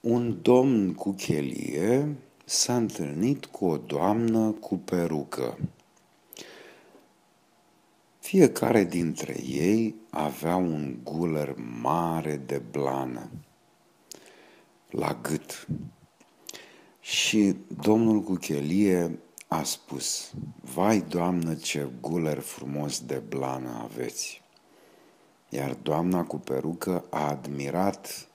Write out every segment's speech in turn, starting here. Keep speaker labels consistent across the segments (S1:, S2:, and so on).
S1: Un domn cu chelie s-a întâlnit cu o doamnă cu perucă. Fiecare dintre ei avea un guler mare de blană la gât. Și domnul cu chelie a spus: "Vai, doamnă, ce guler frumos de blană aveți!" Iar doamna cu perucă a admirat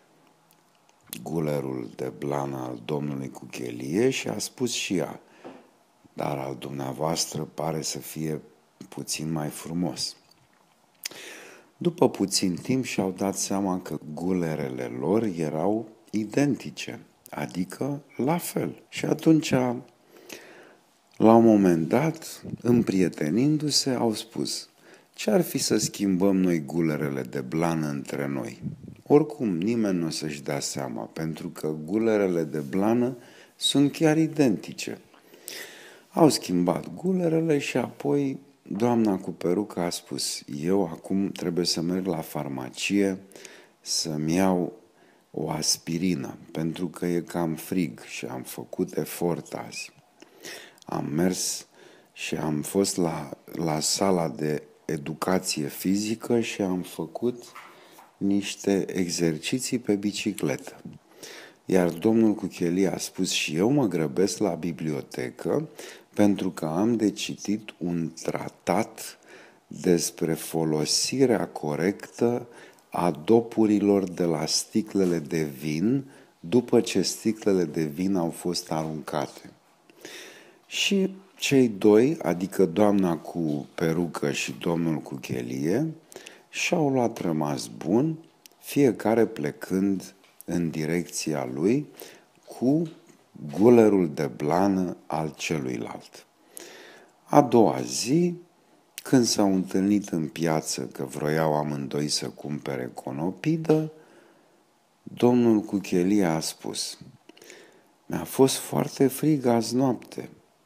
S1: gulerul de blană al domnului cu chelie și a spus și ea: "Dar al dumneavoastră pare să fie puțin mai frumos." După puțin timp și-au dat seama că gulerele lor erau identice, adică la fel. Și atunci, la un moment dat, împrietenindu-se, au spus: "Ce-ar fi să schimbăm noi gulerele de blană între noi? Oricum, nimeni nu o să-și dea seama, pentru că gulerele de blană sunt chiar identice." Au schimbat gulerele și apoi doamna cu perucă a spus: "Eu acum trebuie să merg la farmacie să-mi iau o aspirină, pentru că e cam frig și am făcut efort azi." Am mers și am fost la sala de educație fizică și am făcut niște exerciții pe bicicletă. Iar domnul cu chelie a spus: "Și eu mă grăbesc la bibliotecă pentru că am de citit un tratat despre folosirea corectă a dopurilor de la sticlele de vin după ce sticlele de vin au fost aruncate." Și cei doi, adică doamna cu perucă și domnul cu chelie, și-au luat rămas bun, fiecare plecând în direcția lui cu gulerul de blană al celuilalt. A doua zi, când s-au întâlnit în piață că vroiau amândoi să cumpere conopidă, domnul cu chelie a spus: "Mi-a fost foarte frig azi noapte.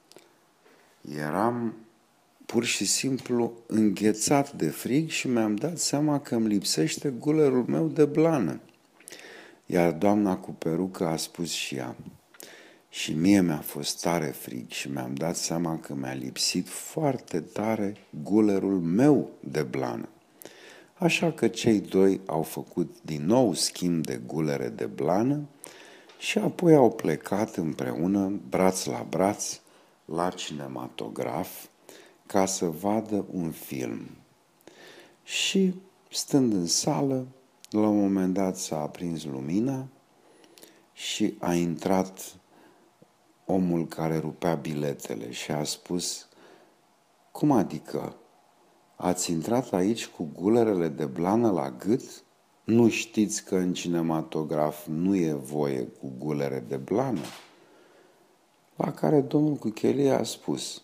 S1: Eram pur și simplu înghețat de frig și mi-am dat seama că îmi lipsește gulerul meu de blană." Iar doamna cu perucă a spus și ea: "Și mie mi-a fost tare frig și mi-am dat seama că mi-a lipsit foarte tare gulerul meu de blană." Așa că cei doi au făcut din nou schimb de gulere de blană și apoi au plecat împreună, braț la braț, la cinematograf ca să vadă un film. Și, stând în sală, la un moment dat s-a aprins lumina și a intrat omul care rupea biletele și a spus: "Cum adică? Ați intrat aici cu gulerele de blană la gât? Nu știți că în cinematograf nu e voie cu gulere de blană?" La care domnul cu chelie a spus: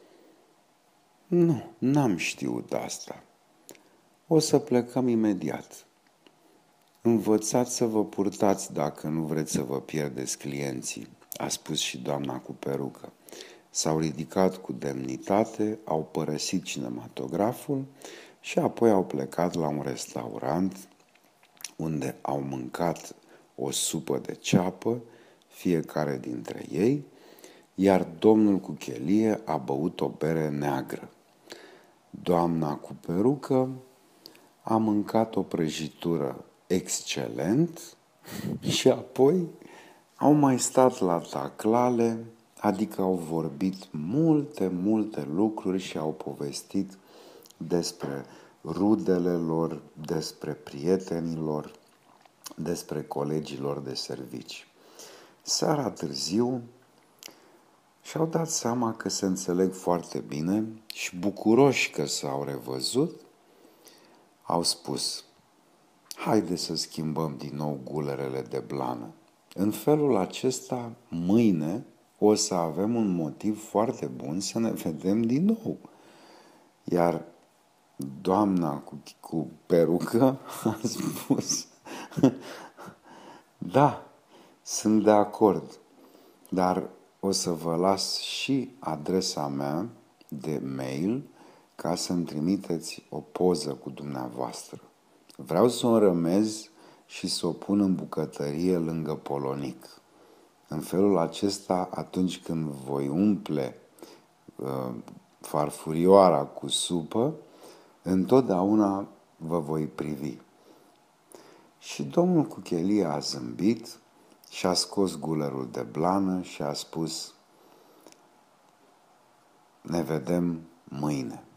S1: "Nu, n-am știut asta. O să plecăm imediat. Învățați să vă purtați dacă nu vreți să vă pierdeți clienții," a spus și doamna cu perucă. S-au ridicat cu demnitate, au părăsit cinematograful și apoi au plecat la un restaurant unde au mâncat o supă de ceapă, fiecare dintre ei, iar domnul cu chelie a băut o bere neagră. Doamna cu perucă a mâncat o prăjitură excelent și apoi au mai stat la taclale, adică au vorbit multe lucruri și au povestit despre rudele lor, despre prietenii lor, despre colegilor de servici. Seara târziu și-au dat seama că se înțeleg foarte bine și, bucuroși că s-au revăzut, au spus: "Haide să schimbăm din nou gulerele de blană. În felul acesta, mâine o să avem un motiv foarte bun să ne vedem din nou." Iar doamna cu perucă a spus: "Da, sunt de acord, dar o să vă las și adresa mea de mail ca să-mi trimiteți o poză cu dumneavoastră. Vreau să o înrămez și să o pun în bucătărie lângă polonic. În felul acesta, atunci când voi umple farfurioara cu supă, întotdeauna vă voi privi. Și domnul Cuchelia a zâmbit și a scos gulerul de blană și a spus: ne vedem mâine.